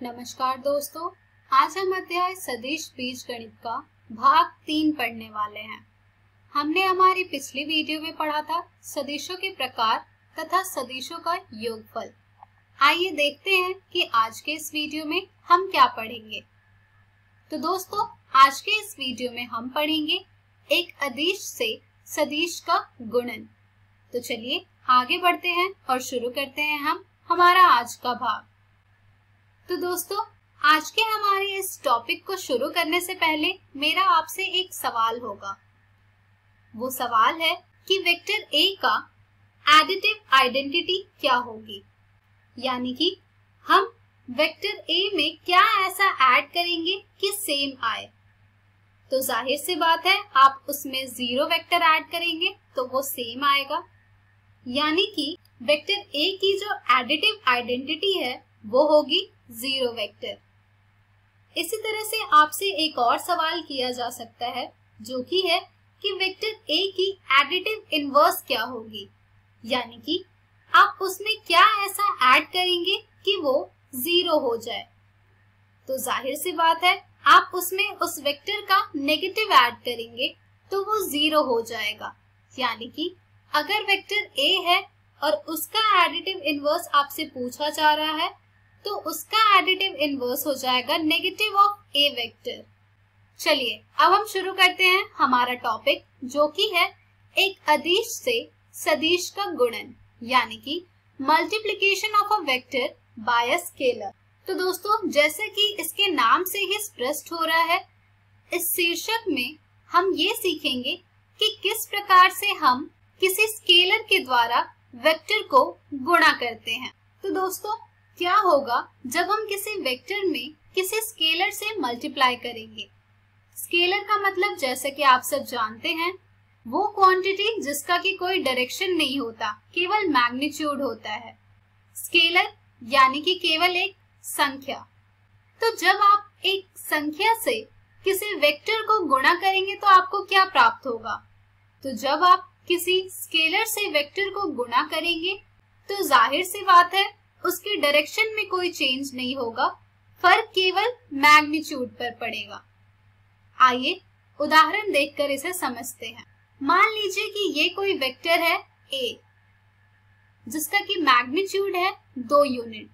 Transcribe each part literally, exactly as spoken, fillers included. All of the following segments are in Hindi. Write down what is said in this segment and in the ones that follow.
नमस्कार दोस्तों, आज हम अध्याय सदिश बीजगणित का भाग तीन पढ़ने वाले हैं। हमने हमारी पिछली वीडियो में पढ़ा था सदिशों के प्रकार तथा सदिशों का योगफल। आइए देखते हैं कि आज के इस वीडियो में हम क्या पढ़ेंगे। तो दोस्तों, आज के इस वीडियो में हम पढ़ेंगे एक अदिश से सदिश का गुणन। तो चलिए आगे बढ़ते हैं और शुरू करते हैं हम हमारा आज का भाग। तो दोस्तों, आज के हमारे इस टॉपिक को शुरू करने से पहले मेरा आपसे एक सवाल होगा। वो सवाल है कि वेक्टर ए का एडिटिव आइडेंटिटी क्या होगी, यानी कि हम वेक्टर ए में क्या ऐसा ऐड करेंगे कि सेम आए। तो जाहिर सी बात है, आप उसमें जीरो वेक्टर ऐड करेंगे तो वो सेम आएगा, यानी कि वेक्टर ए की जो एडिटिव आइडेंटिटी है वो होगी जीरो वेक्टर। इसी तरह से आपसे एक और सवाल किया जा सकता है, जो कि है कि वेक्टर ए की एडिटिव इनवर्स क्या होगी, यानी कि आप उसमें क्या ऐसा ऐड करेंगे कि वो जीरो हो जाए। तो जाहिर सी बात है, आप उसमें उस वेक्टर का नेगेटिव ऐड करेंगे तो वो जीरो हो जाएगा, यानी कि अगर वेक्टर ए है और उसका एडिटिव इनवर्स आपसे पूछा जा रहा है तो उसका एडिटिव इनवर्स हो जाएगा नेगेटिव ऑफ ए वेक्टर। चलिए अब हम शुरू करते हैं हमारा टॉपिक, जो कि है एक अदिश से सदिश का गुणन, यानी कि multiplication of a vector by a scalar. तो दोस्तों, जैसे कि इसके नाम से ही स्पष्ट हो रहा है, इस शीर्षक में हम ये सीखेंगे कि किस प्रकार से हम किसी स्केलर के द्वारा वेक्टर को गुणा करते हैं। तो दोस्तों, क्या होगा जब हम किसी वेक्टर में किसी स्केलर से मल्टीप्लाई करेंगे। स्केलर का मतलब, जैसे कि आप सब जानते हैं, वो क्वांटिटी जिसका कि कोई डायरेक्शन नहीं होता, केवल मैग्नीट्यूड होता है। स्केलर यानी कि केवल एक संख्या। तो जब आप एक संख्या से किसी वेक्टर को गुणा करेंगे तो आपको क्या प्राप्त होगा। तो जब आप किसी स्केलर से वेक्टर को गुणा करेंगे तो जाहिर सी बात है, उसके डायरेक्शन में कोई चेंज नहीं होगा, फर्क केवल मैग्नीट्यूड पर पड़ेगा। आइए उदाहरण देखकर इसे समझते हैं। मान लीजिए कि ये कोई वेक्टर है a, जिसका कि मैग्नीट्यूड है दो यूनिट।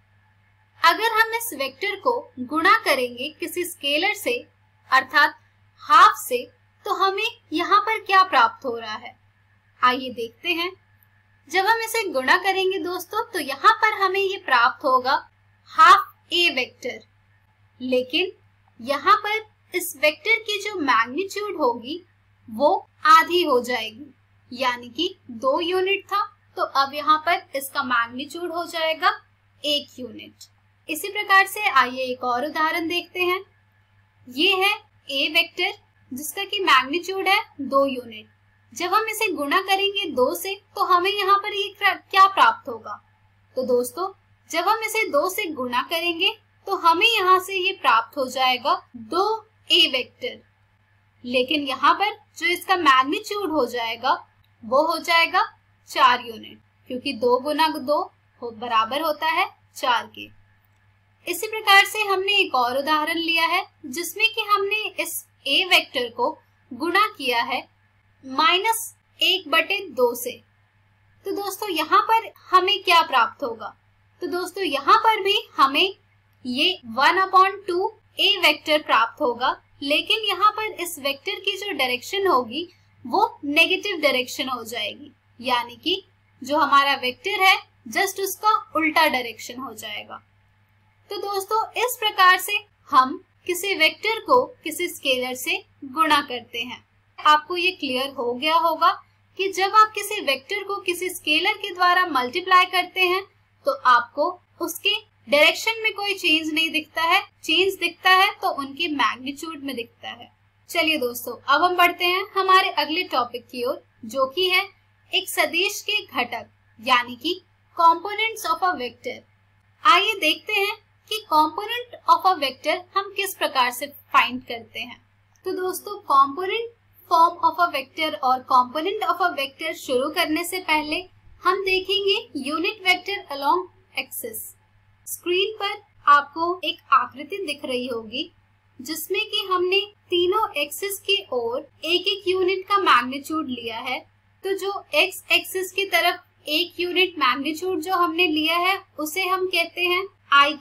अगर हम इस वेक्टर को गुणा करेंगे किसी स्केलर से, अर्थात हाफ से, तो हमें यहाँ पर क्या प्राप्त हो रहा है, आइए देखते हैं। जब हम इसे गुणा करेंगे दोस्तों, तो यहाँ पर हमें ये प्राप्त होगा हाफ ए वेक्टर। लेकिन यहाँ पर इस वेक्टर की जो मैग्नीट्यूड होगी वो आधी हो जाएगी, यानी कि दो यूनिट था तो अब यहाँ पर इसका मैग्नीट्यूड हो जाएगा एक यूनिट। इसी प्रकार से आइए एक और उदाहरण देखते हैं। ये है ए वेक्टर, जिसका कि मैग्नीट्यूड है दो यूनिट। जब हम इसे गुणा करेंगे दो से तो हमें यहाँ पर ये क्या प्राप्त होगा। तो दोस्तों, जब हम इसे दो से गुणा करेंगे तो हमें यहाँ से ये प्राप्त हो जाएगा दो ए वेक्टर। लेकिन यहाँ पर जो इसका मैग्नीट्यूड हो जाएगा वो हो जाएगा चार यूनिट, क्योंकि दो गुना दो हो बराबर होता है चार के। इसी प्रकार से हमने एक और उदाहरण लिया है, जिसमें कि हमने इस ए वेक्टर को गुणा किया है माइनस एक बटे दो से। तो दोस्तों, यहाँ पर हमें क्या प्राप्त होगा। तो दोस्तों, यहाँ पर भी हमें ये one upon two a vector प्राप्त होगा, लेकिन यहाँ पर इस वेक्टर की जो डायरेक्शन होगी वो नेगेटिव डायरेक्शन हो जाएगी, यानी कि जो हमारा वेक्टर है जस्ट उसका उल्टा डायरेक्शन हो जाएगा। तो दोस्तों, इस प्रकार से हम किसी वेक्टर को किसी स्केलर से गुणा करते हैं। आपको ये क्लियर हो गया होगा कि जब आप किसी वेक्टर को किसी स्केलर के द्वारा मल्टीप्लाई करते हैं तो आपको उसके डायरेक्शन में कोई चेंज नहीं दिखता है, चेंज दिखता है तो उनके मैग्नीट्यूड में दिखता है। चलिए दोस्तों, अब हम बढ़ते हैं हमारे अगले टॉपिक की ओर, जो कि है एक सदिश के घटक, यानी कि कंपोनेंट्स ऑफ अ वेक्टर। आइए देखते हैं कि कंपोनेंट ऑफ अ वेक्टर हम किस प्रकार से फाइंड करते हैं। तो दोस्तों, component form of a vector और कंपोनेंट ऑफ अ वेक्टर शुरू करने से पहले हम देखेंगे unit vector along axis. Screen पर आपको एक आकृति दिख रही होगी जिसमें कि हमने तीनों एक्सिस की ओर एक एक यूनिट का मैग्नीट्यूड लिया है। तो जो एक्स एक्सिस की तरफ एक यूनिट मैग्नीट्यूड जो हमने लिया है उसे हम कहते हैं आई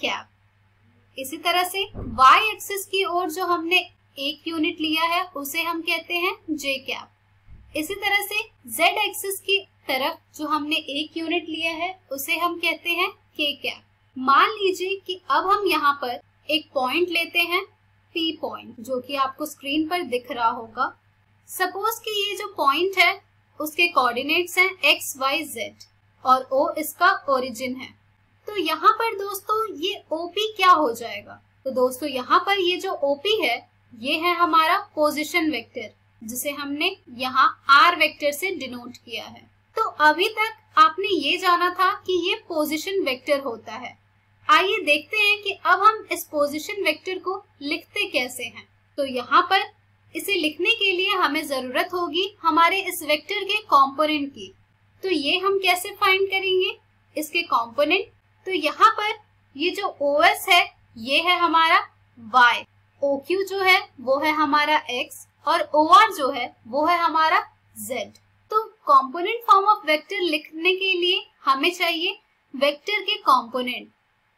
कैप। इसी तरह से वाई एक्सिस की ओर जो हमने एक यूनिट लिया है उसे हम कहते हैं जे कैप। इसी तरह से जेड एक्सिस की तरफ जो हमने एक यूनिट लिया है उसे हम कहते हैं के कैप। मान लीजिए कि अब हम यहाँ पर एक पॉइंट लेते हैं पी पॉइंट, जो कि आपको स्क्रीन पर दिख रहा होगा। सपोज कि ये जो पॉइंट है उसके कोऑर्डिनेट्स हैं एक्स वाई जेड और ओ इसका ओरिजिन है। तो यहाँ पर दोस्तों ये ओपी क्या हो जाएगा? तो दोस्तों यहाँ पर ये जो ओपी है ये है हमारा पोजीशन वेक्टर, जिसे हमने यहाँ आर वेक्टर से डिनोट किया है। तो अभी तक आपने ये जाना था कि ये पोजीशन वेक्टर होता है। आइए देखते हैं कि अब हम इस पोजीशन वेक्टर को लिखते कैसे हैं। तो यहाँ पर इसे लिखने के लिए हमें जरूरत होगी हमारे इस वेक्टर के कंपोनेंट की। तो ये हम कैसे फाइंड करेंगे इसके कंपोनेंट? तो यहाँ पर ये जो ओ एस है ये है हमारा y, ओ क्यू जो है वो है हमारा x और ओ आर जो है वो है हमारा z। तो कंपोनेंट फॉर्म ऑफ वेक्टर लिखने के लिए हमें चाहिए वेक्टर के कंपोनेंट,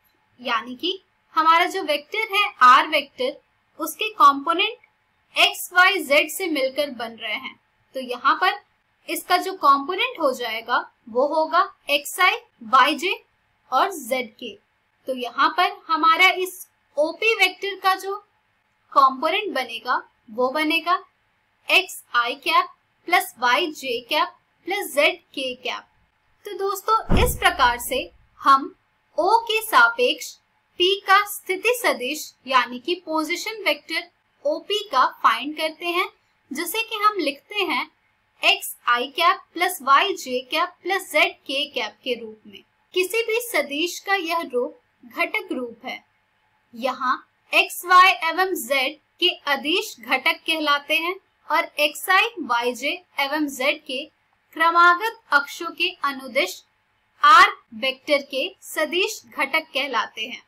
यानी कि हमारा जो वेक्टर है आर वेक्टर उसके कंपोनेंट एक्स वाई जेड से मिलकर बन रहे हैं। तो यहाँ पर इसका जो कंपोनेंट हो जाएगा वो होगा एक्स आई, वाई जे और जेड के। तो यहाँ पर हमारा इस ओपी वेक्टर का जो कंपोनेंट बनेगा वो बनेगा x i cap plus y j cap plus z k cap. तो दोस्तों इस प्रकार से हम O के सापेक्ष P का स्थिति सदिश यानी कि पोजीशन वेक्टर O P का फाइंड करते हैं, जिसे कि हम लिखते हैं x i cap plus y j cap plus z k cap के रूप में। किसी भी सदिश का यह रूप घटक रूप है। यहाँ एक्स वाई एवं जेड के अदिश घटक कहलाते हैं और एक्स आई, वाई जे एवं जेड के क्रमागत अक्षों के अनुदिश आर वेक्टर के सदिश घटक कहलाते हैं।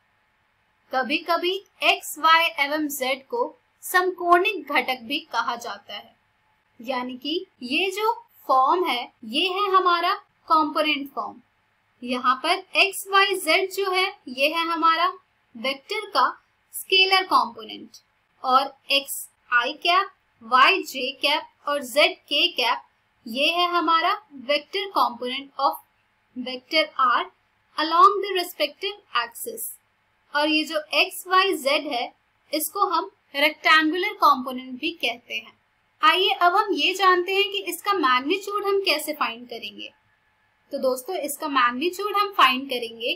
कभी कभी एक्स, वाई एवं जेड को समकोणिक घटक भी कहा जाता है, यानी कि ये जो फॉर्म है ये है हमारा कंपोनेंट फॉर्म। यहाँ पर एक्स, वाई, जेड जो है ये है हमारा वेक्टर का स्केलर कंपोनेंट और x i cap, y j cap और जेड के कैप ये है हमारा vector component of vector r along the respective axis. और ये जो एक्स, वाई, जेड है इसको हम रेक्टेंगुलर कंपोनेंट भी कहते हैं। आइए अब हम ये जानते हैं कि इसका मैग्नीट्यूड हम कैसे फाइंड करेंगे। तो दोस्तों इसका मैग्नीट्यूड हम फाइंड करेंगे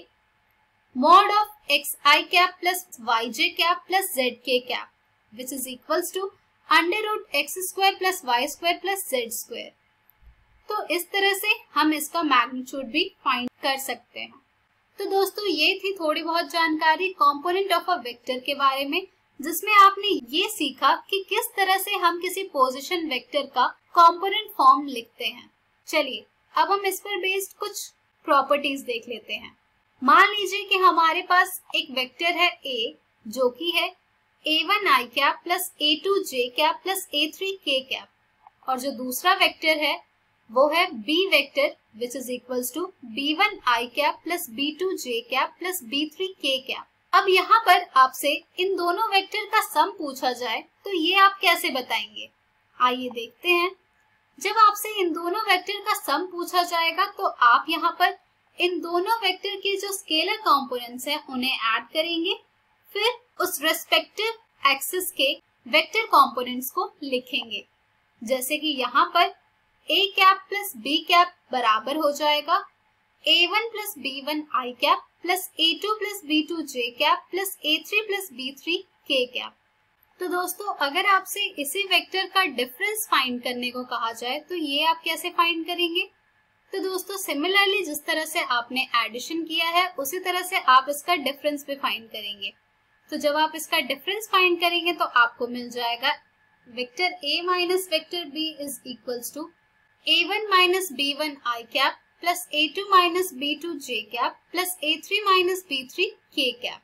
mod of x i cap plus y j cap plus z k cap which is equals to under root x square plus y square plus z square. तो इस तरह से हम इसका मैग्नीट्यूड भी फाइंड कर सकते हैं। तो दोस्तों ये थी थोड़ी बहुत जानकारी कंपोनेंट ऑफ अ वेक्टर के बारे में, जिसमें आपने ये सीखा कि किस तरह से हम किसी पोजीशन वेक्टर का कंपोनेंट फॉर्म लिखते हैं। चलिए अब हम इस पर बेस्ड कुछ प्रॉपर्टीज देख लेते हैं। मान लीजिए कि हमारे पास एक वेक्टर है A जो कि है a one i cap plus a two j cap plus a three k cap और जो दूसरा वेक्टर है वो है B vector which is equals to b one i cap plus b two j cap plus b three k cap. अब यहाँ पर आपसे इन दोनों वेक्टर का सम पूछा जाए तो ये आप कैसे बताएंगे? आइए देखते हैं। जब आपसे इन दोनों वेक्टर का सम पूछा जाएगा तो आप यहाँ पर इन दोनों वेक्टर के जो स्केलर कंपोनेंट्स हैं उन्हें ऐड करेंगे, फिर उस रेस्पेक्टिव एक्सिस के वेक्टर कंपोनेंट्स को लिखेंगे। जैसे कि यहाँ पर a cap plus b cap बराबर हो जाएगा a one plus b one i cap plus a two plus b two j cap plus a three plus b three k cap. तो दोस्तों अगर आपसे इसी वेक्टर का डिफरेंस फाइंड करने को कहा जाए तो ये आप कैसे फाइंड करेंगे? तो दोस्तों सिमिलरली जिस तरह से आपने एडिशन किया है उसी तरह से आप इसका डिफरेंस भी फाइंड करेंगे। तो जब आप इसका डिफरेंस फाइंड करेंगे तो आपको मिल जाएगा vector a minus vector b is equals to a one minus b one i cap plus a two minus b two j cap plus a three minus b three k cap.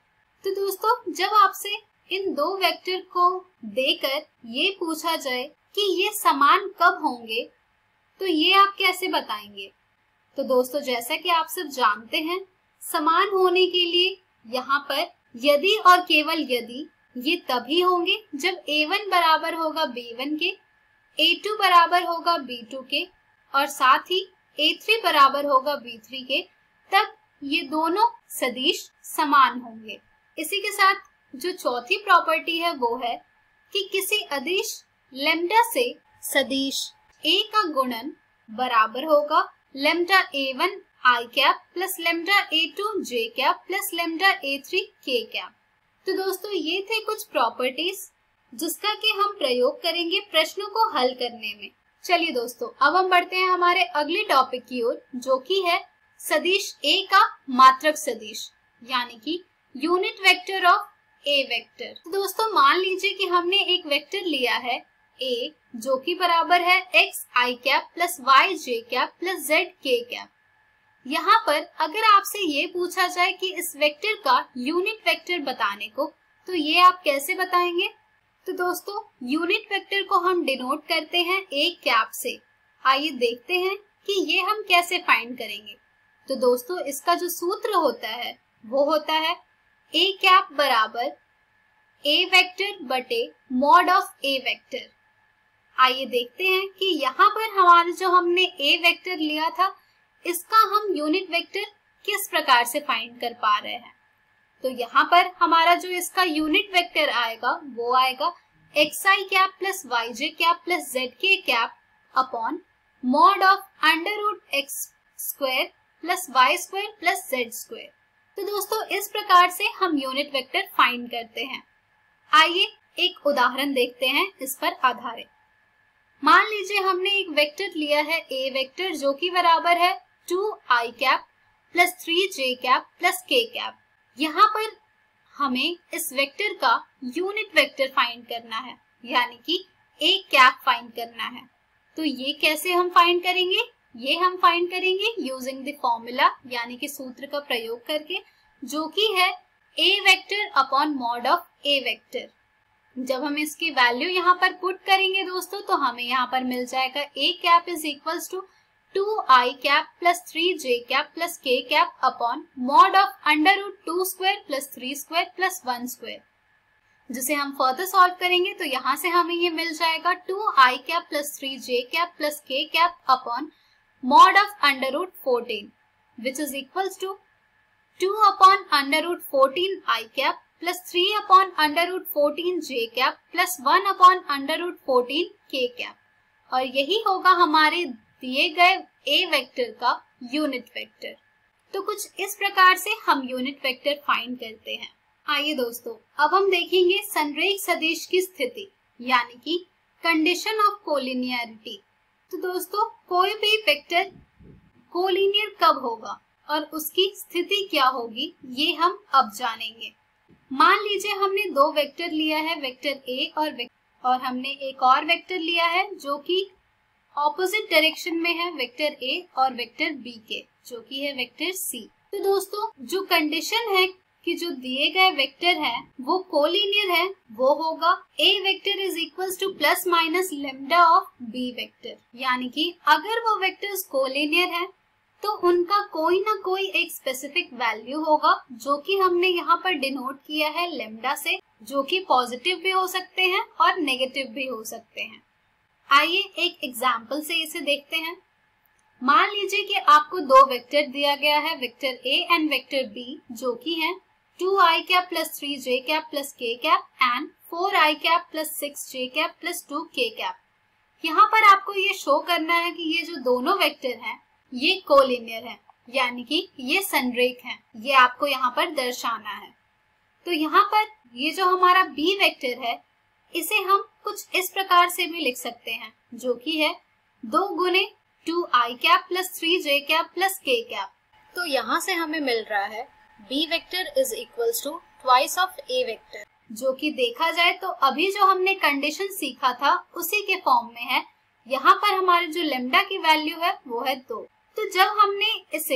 तो दोस्तों जब आपसे इन दो वेक्टर को देकर ये पूछा जाए कि ये समान कब होंगे, तो ये आप कैसे बताएंगे? तो दोस्तों जैसा कि आप सब जानते हैं, समान होने के लिए यहाँ पर यदि और केवल यदि ये तभी होंगे जब ए वन बराबर होगा बी वन के, ए टू बराबर होगा बी टू के और साथ ही ए थ्री बराबर होगा बी थ्री के, तब ये दोनों सदिश समान होंगे। इसी के साथ जो चौथी प्रॉपर्टी है वो है कि किसी अदिश लैम्डा से सदिश ए का गुणन बराबर होगा lambda a one i cap plus lambda a two j cap plus lambda a three k cap. तो दोस्तों ये थे कुछ प्रॉपर्टीज जिसका कि हम प्रयोग करेंगे प्रश्नों को हल करने में। चलिए दोस्तों अब हम बढ़ते हैं हमारे अगले टॉपिक की ओर, जो कि है सदिश ए का मात्रक सदिश, यानी कि unit vector of a vector. तो दोस्तों मान लीजिए कि हमने एक वेक्टर लिया है a जो कि बराबर है x i cap plus y j cap plus z k cap. यहाँ पर अगर आपसे ये पूछा जाए कि इस वेक्टर का यूनिट वेक्टर बताने को, तो ये आप कैसे बताएंगे? तो दोस्तों यूनिट वेक्टर को हम डिनोट करते हैं a कैप से। आइए देखते हैं कि ये हम कैसे फाइंड करेंगे। तो दोस्तों इसका जो सूत्र होता है वो होता है a कैप बराबर a वेक्टर बटे मॉड ऑफ a वेक्टर। आइए देखते हैं कि यहाँ पर हमारा जो हमने a वेक्टर लिया था, इसका हम यूनिट वेक्टर किस प्रकार से फाइंड कर पा रहे हैं। तो यहाँ पर हमारा जो इसका यूनिट वेक्टर आएगा वो आएगा xi cap plus yj cap plus zk cap upon mod of under root x square plus y square plus z square. तो दोस्तों इस प्रकार से हम यूनिट वेक्टर फाइंड करते हैं। आइए एक उदाहरण देखते हैं इस पर आधारित। मान लीजिए हमने एक वेक्टर लिया है a वेक्टर जो कि बराबर है two i cap plus three j cap plus k cap. यहाँ पर हमें इस वेक्टर का यूनिट वेक्टर फाइंड करना है, यानी कि a कैप फाइंड करना है। तो ये कैसे हम फाइंड करेंगे? ये हम फाइंड करेंगे यूजिंग द फॉर्मूला, यानी कि सूत्र का प्रयोग करके, जो कि है a vector upon mod of a vector. जब हम इसकी वैल्यू यहाँ पर पुट करेंगे दोस्तों, तो हमें यहाँ पर मिल जाएगा a cap is equals to two i cap plus three j cap plus k cap upon mod of under root two square plus three square plus one square. जिसे हम फर्दर सॉल्व करेंगे तो यहाँ से हमें ये मिल जाएगा two i cap plus three j cap plus k cap upon mod of under root fourteen, which is equals to two upon under root fourteen i cap plus three upon under root fourteen j cap plus one upon under root fourteen k cap. और यही होगा हमारे दिए गए a वेक्टर का यूनिट वेक्टर। तो कुछ इस प्रकार से हम यूनिट वेक्टर फाइंड करते हैं। आइए दोस्तों अब हम देखेंगे संरेख सदिश की स्थिति, यानी कि कंडीशन ऑफ कोलिनियरिटी। तो दोस्तों कोई भी वेक्टर कोलिनियर कब होगा और उसकी स्थिति क्या होगी, ये हम अब जानेंगे। मान लीजिए हमने दो वेक्टर लिया है, वेक्टर a और वेक्टर और हमने एक और वेक्टर लिया है जो कि ऑपोजिट डायरेक्शन में है, वेक्टर a और वेक्टर b के, जो कि है वेक्टर c। तो दोस्तों जो कंडीशन है कि जो दिए गए वेक्टर है वो कोलिनियर है, वो होगा a vector is equals to plus minus lambda of b vector. यानी कि अगर वो वेक्टर्स कोलिनियर है तो उनका कोई ना कोई एक स्पेसिफिक वैल्यू होगा, जो कि हमने यहाँ पर डिनोट किया है लेम्डा से, जो कि पॉजिटिव भी हो सकते हैं और नेगेटिव भी हो सकते हैं। आइए एक एग्जाम्पल से इसे देखते हैं। मान लीजिए कि आपको दो वेक्टर दिया गया है, vector a and vector b, जो कि है two i cap plus three j cap plus k cap and four i cap plus six j cap plus two k cap. यहाँ पर आपको ये शो करना है कि ये जो दोनों वेक्टर हैं ये कोलिनियर है, यानी कि ये संरेख हैं, ये आपको यहाँ पर दर्शाना है। तो यहाँ पर ये जो हमारा b वेक्टर है इसे हम कुछ इस प्रकार से भी लिख सकते हैं, जो कि है दो गुने two i cap plus three j cap plus k cap. तो यहाँ से हमें मिल रहा है b vector is equals to twice of a vector, जो कि देखा जाए तो अभी जो हमने कंडीशन सीखा था उसी के फॉर्म में है। यहाँ पर हमारे जो लेम्डा की वैल्यू है वो है दो। तो जब हमने इसे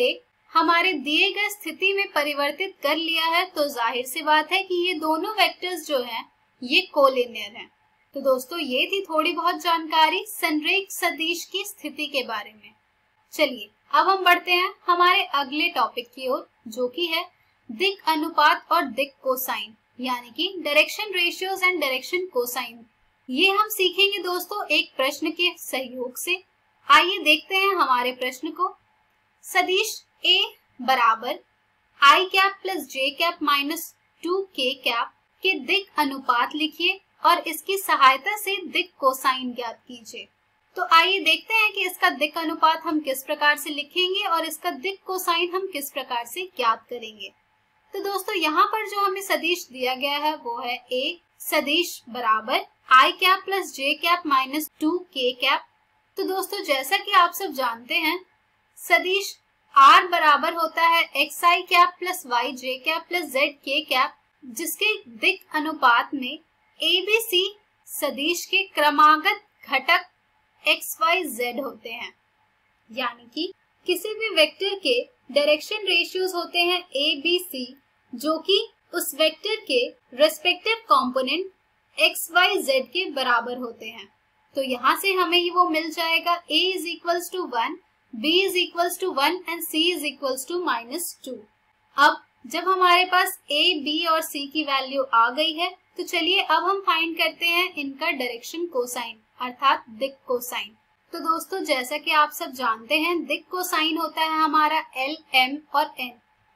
हमारे दिए गए स्थिति में परिवर्तित कर लिया है तो जाहिर सी बात है कि ये दोनों वेक्टर्स जो हैं ये कोलिनियर हैं। तो दोस्तों ये थी थोड़ी बहुत जानकारी संरेख सदिश की स्थिति के बारे में। चलिए अब हम बढ़ते हैं हमारे अगले टॉपिक की ओर, जो कि है दिक् अनुपात और दिक् कोसाइन, यानी कि direction ratios and direction cosine. ये हम सीखेंगे दोस्तों एक प्रश्न के सहयोग से। आइए देखते हैं हमारे प्रश्न को। सदिश A बराबर i cap plus j cap minus two k cap के दिक् अनुपात लिखिए और इसकी सहायता से दिक् कोसाइन ज्ञात कीजिए। तो आइए देखते हैं कि इसका दिक् अनुपात हम किस प्रकार से लिखेंगे और इसका दिक् कोसाइन हम किस प्रकार से ज्ञात करेंगे। तो दोस्तों यहाँ पर जो हमें सदिश दिया गया है वो है A सदिश बराबर i cap plus j cap minus two k cap. तो दोस्तों जैसा कि आप सब जानते हैं सदिश R बराबर होता है x i cap plus y j cap plus z k cap, जिसके दिक् अनुपात में A B C सदिश के क्रमागत घटक एक्स वाई जेड होते हैं। यानी कि किसी भी वेक्टर के डायरेक्शन रेशियोज होते हैं A B C, जो कि उस वेक्टर के respective component x y z के बराबर होते हैं। तो यहाँ से हमें ये वो मिल जाएगा A is equals to one, B is equals to one and C is equals to minus two. अब जब हमारे पास A, B और C की वैल्यू आ गई है तो चलिए अब हम फाइंड करते हैं इनका डायरेक्शन कोसाइन अर्थात दिक् कोसाइन। तो दोस्तों जैसा कि आप सब जानते हैं दिक् कोसाइन होता है हमारा L, M और N,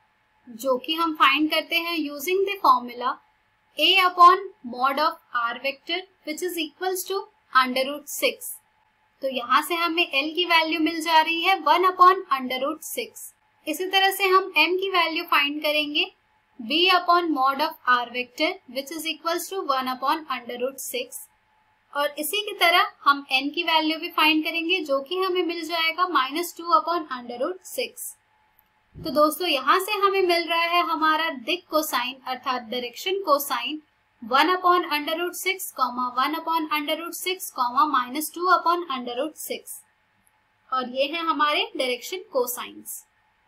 जो कि हम फाइंड करते हैं using the formula A upon mod of R vector which is equals to under root six. तो यहाँ से हमें L की वैल्यू मिल जा रही है one upon under root six. इसी तरह से हम M की वैल्यू फाइंड करेंगे B upon mod of R vector which is equals to one upon under root six, और इसी की तरह हम N की वैल्यू भी फाइंड करेंगे जो कि हमें मिल जाएगा minus two upon under root six. तो दोस्तों यहाँ से हमें मिल रहा है हमारा दिक् कोसाइन अर्थात direction cosine one upon under root six comma one upon under root six comma minus two upon under root six, और ये है हमारे डायरेक्शन कोसाइंस।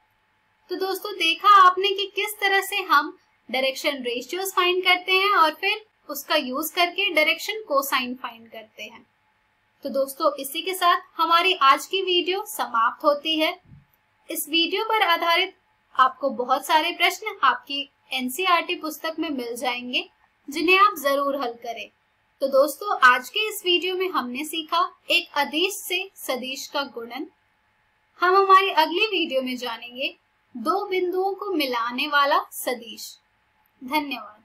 तो दोस्तों देखा आपने कि किस तरह से हम डायरेक्शन रेशियोज फाइंड करते हैं और फिर उसका यूज करके डायरेक्शन कोसाइन फाइंड करते हैं। तो दोस्तों इसी के साथ हमारी आज की वीडियो समाप्त होती है। इस वीडियो पर आधारित आपको बहुत सारे प्रश्न आपकी एनसीईआरटी पुस्तक में मिल जाएंगे जिन्हें आप जरूर हल करें। तो दोस्तों आज के इस वीडियो में हमने सीखा एक अदिश से सदिश का गुणन। हम हमारी अगली वीडियो में जानेंगे दो बिंदुओं को मिलाने वाला सदिश। धन्यवाद।